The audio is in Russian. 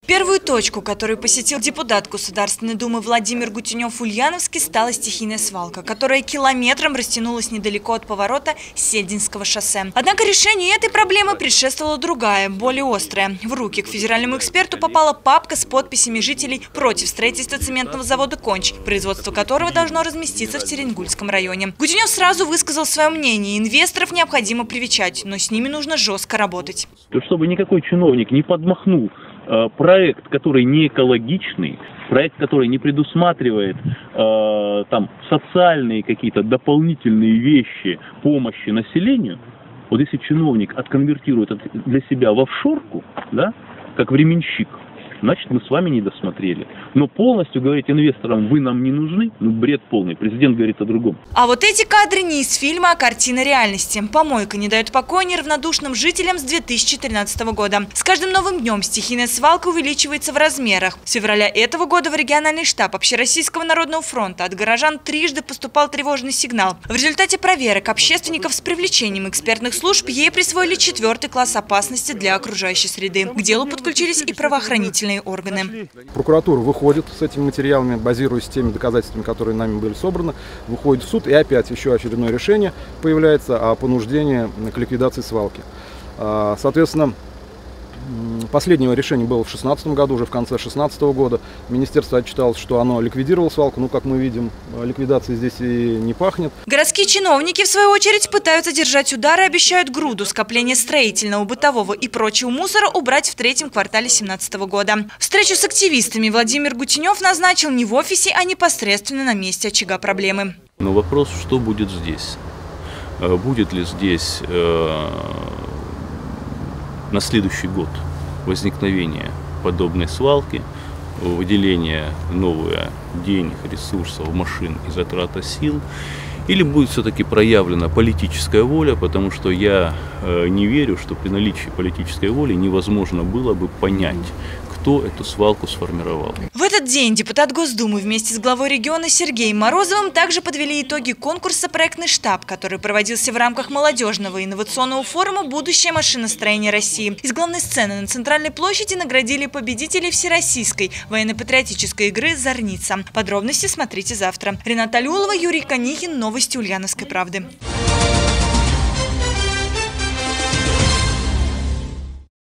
Первую точку, которую посетил депутат Государственной Думы Владимир Гутенев в Ульяновске, стала стихийная свалка, которая километром растянулась недалеко от поворота Сединского шоссе. Однако решению этой проблемы предшествовала другая, более острая. В руки к федеральному эксперту попала папка с подписями жителей против строительства цементного завода «Конч», производство которого должно разместиться в Теренгульском районе. Гутенев сразу высказал свое мнение: инвесторов необходимо привечать, но с ними нужно жестко работать. Чтобы никакой чиновник не подмахнул проект, который не экологичный, проект, который не предусматривает там социальные какие-то дополнительные вещи помощи населению. Вот если чиновник отконвертирует это для себя в офшорку, да, как временщик, значит, мы с вами не досмотрели. Но полностью говорить инвесторам: вы нам не нужны, ну бред полный. Президент говорит о другом. А вот эти кадры не из фильма, а картина реальности. Помойка не дает покоя неравнодушным жителям с 2013 года. С каждым новым днем стихийная свалка увеличивается в размерах. С февраля этого года в региональный штаб Общероссийского народного фронта от горожан трижды поступал тревожный сигнал. В результате проверок общественников с привлечением экспертных служб ей присвоили 4-й класс опасности для окружающей среды. К делу подключились и правоохранительные органы. Прокуратура выходит с этими материалами, базируясь теми доказательствами, которые нами были собраны, выходит в суд, и опять еще очередное решение появляется о понуждении к ликвидации свалки. Соответственно, последнее решение было в 2016 году, уже в конце 2016 года. Министерство отчиталось, что оно ликвидировало свалку. Ну, как мы видим, ликвидации здесь и не пахнет. Городские чиновники, в свою очередь, пытаются держать удар и обещают груду скопления строительного, бытового и прочего мусора убрать в 3-м квартале 2017 года. Встречу с активистами Владимир Гутенев назначил не в офисе, а непосредственно на месте очага проблемы. Но вопрос, что будет здесь? Будет ли здесь на следующий год возникновение подобной свалки, выделение новых денег, ресурсов, машин и затрата сил, или будет все-таки проявлена политическая воля, потому что я не верю, что при наличии политической воли невозможно было бы понять, кто эту свалку сформировал. В этот день депутат Госдумы вместе с главой региона Сергеем Морозовым также подвели итоги конкурса «Проектный штаб», который проводился в рамках молодежного инновационного форума «Будущее машиностроения России». Из главной сцены на Центральной площади наградили победителей всероссийской военно-патриотической игры «Зорница». Подробности смотрите завтра. Рената Алиулова, Юрий Конихин. Новости Ульяновской правды.